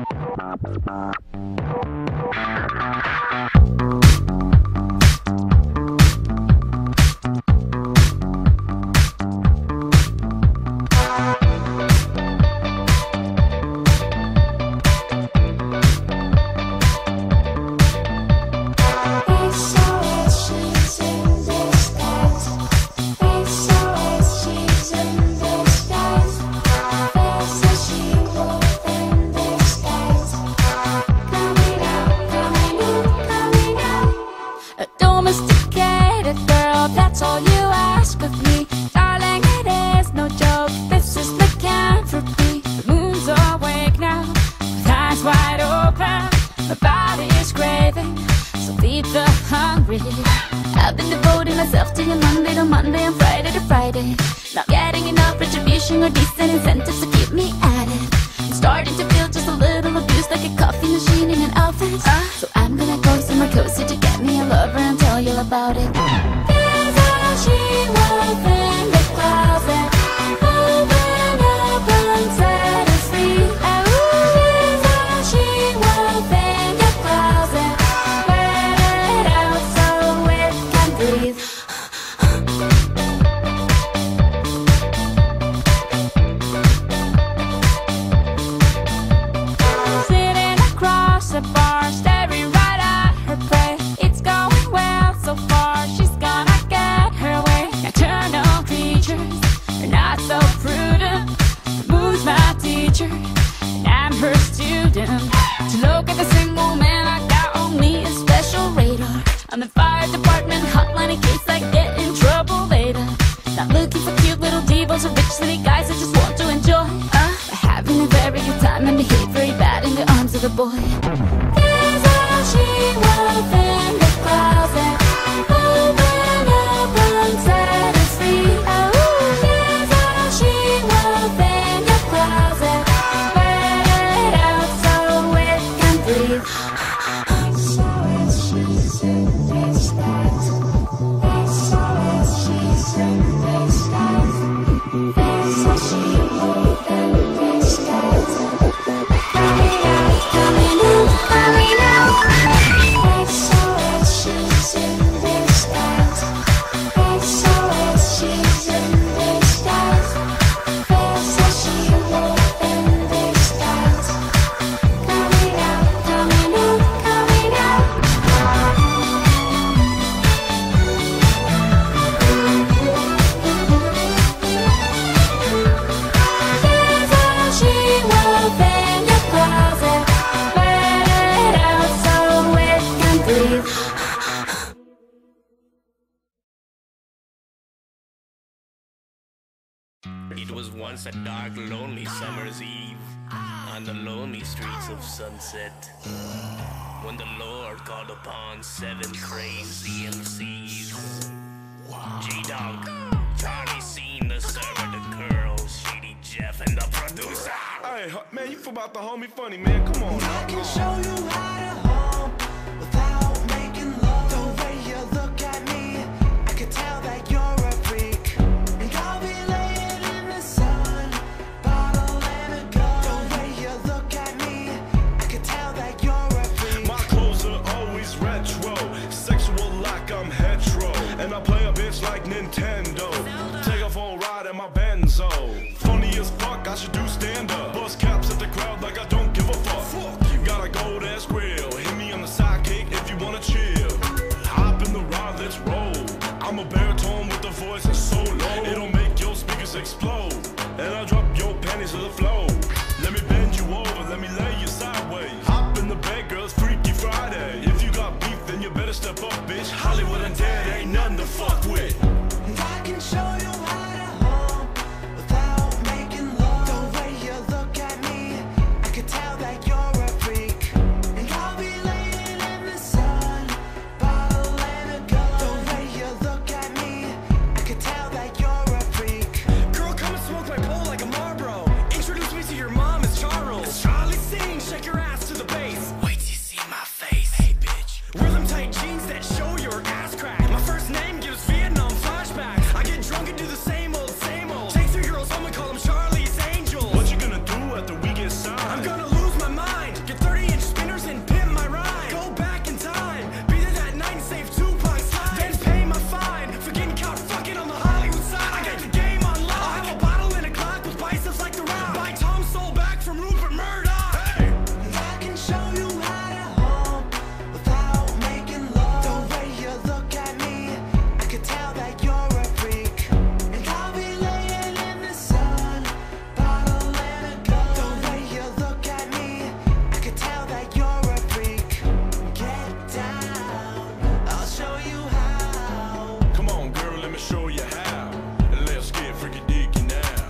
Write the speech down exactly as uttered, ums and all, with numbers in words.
I've been devoting myself to you Monday to Monday and Friday to Friday. Not getting enough retribution or decent incentives to keep me at it. I'm starting to feel just a little abused, like a coffee machine in an office. uh, So I'm gonna go somewhere cozy to get me a lover and tell you about it. There's a she-wolf in the closet. Open up and set us free. There's a she-wolf in your closet. Let it out so it can breathe. Sitting across the bar, staring right at her prey. It's going well so far, she's gonna get her way. Nocturnal creatures are not so prudent. The moon's my teacher, and I'm her student. To look at the single man, I got on me a special radar. I'm the fire department hotline in case I get in trouble later. Not looking for cute little divas or rich city guys that just want to enjoy. uh, But having a very good time and behave very bad in the arms of a boy. There's a she-wolf in the closet. Open up and set us free. Oh, there's a she-wolf in your closet. Let it out so it can breathe. So it's she's in disguise. So it's she's in disguise. There's a she-wolf in disguise. Coming out, coming out, coming out. So it's she's in disguise. So it's she's in disguise. There's a she-wolf in disguise. Coming out, coming out, coming out. There's a she-wolf in your closet. Let it out so it can breathe. It was once a dark, lonely summer's eve on the lonely streets of Sunset, when the Lord called upon seven crazy M Cs. G-Dog, Charlie Scene, the server, the girls, Shady Jeff, and the producer. Hey, man, you about the homie funny, man. Come on now. I can show you how to hump without making love. The way you look at me, I can tell that you're a freak. And I'll be laying in the sun, bottle and a gun. The way you look at me, I can tell that you're a freak. My clothes are always retro, sexual like I'm hetero, and I play a bitch like Nintendo. Take off on ride in my Benzo. Funny as fuck, I should do stand up. Bust caps at the crowd like I don't give a fuck. Got a gold ass grill. Hit me on the sidekick if you wanna chill. Hop in the ride, let's roll. I'm a baritone with a voice that's so low, it'll make your speakers explode. And I drop your panties to the floor. Let me bend you over, let me lay you sideways. Hop in the bed, girls, Freaky Friday. If you got beef, then you better step up, bitch. Hollywood and dead ain't nothing to fuck with. And I can show you how to hump without making love. The way you look at me, I can tell that you're a freak. And I'll be laying in the sun, bottle and a gun. The way you look at me, I can tell that you're a freak. Girl, come and smoke my pole like a Marlboro. Introduce me to your mom, it's Charles. It's Charlie Sing, shake your ass to the bass. Wait till you see my face. Hey, bitch. Wear them tight jeans that show your ass crack. My first name gives Vietnam flashbacks. I get drunk and do the same old, same old. Take three girls home and call them Charlie's Angels. What you gonna do after we get signed? I'm gonna lose